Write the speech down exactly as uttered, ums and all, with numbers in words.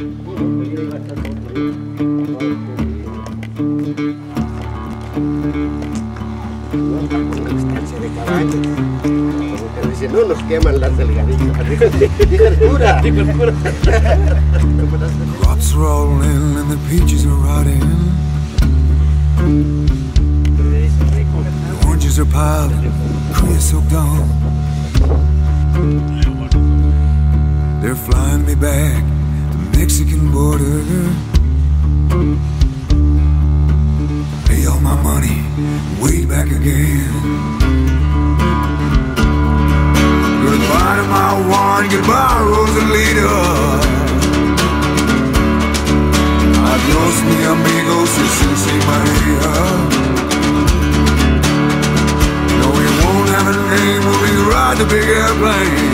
No nos queman las delgaditas. Dijo el cura. Dijo el cura. Crops rolling and the peaches are rotting. The oranges are piled, creosote on. They're flying me back to Mexican border. Pay all my money, way back again. Goodbye to my one, goodbye Rosalita. Adios mi amigo, si si si Maria. No, we won't have a name when we ride the big airplane.